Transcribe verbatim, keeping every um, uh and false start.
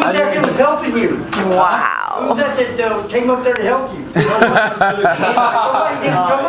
was that that was helping you? Wow. Who was that that uh, came up there to help you? Somebody didn't come